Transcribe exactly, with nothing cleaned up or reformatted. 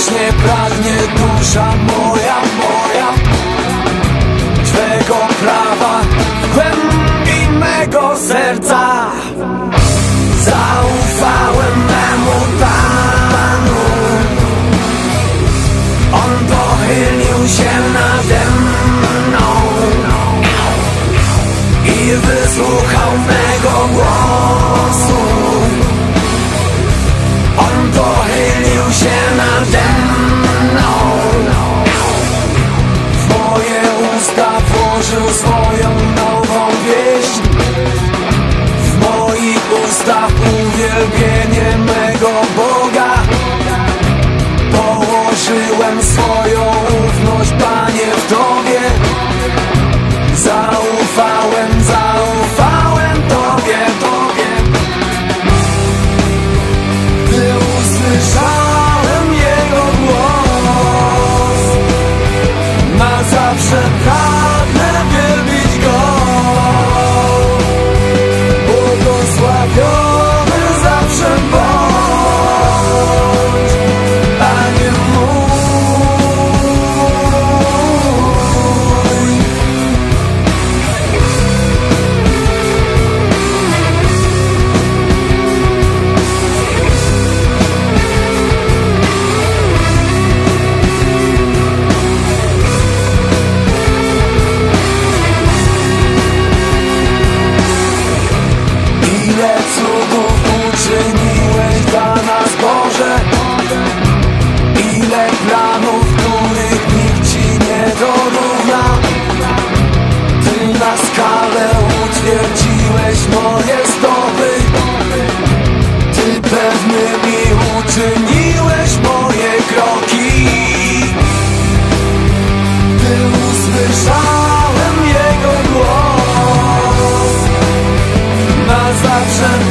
właśnie pragnie dusza moja, moja Twego prawa w głębi mego serca. Zaufałem memu Panu, On pochylił się nade mną i wysłuchał mego głosu. On pochylił się nade mną, w moje usta włożył swoją nową wieść. W moich ustach uwielbienie mego Boga. Położyłem swoją ufność, Panie, w Tobie. Zaufałem, zaufałem Tobie, Tobie. Gdy usłyszałem Jego głos, na zawsze pragnę wielbić Go. Błogosławiony zawsze bądź, Panie mój. Ile cudów uczyniłeś dla nas, Boże. Ile planów, których nikt Ci nie dorówna. Ty na skalę utwierdziłeś moje stopy. Ty pewnymi uczyniłeś moje kroki. Gdy usłyszałem Jego głos, na zawsze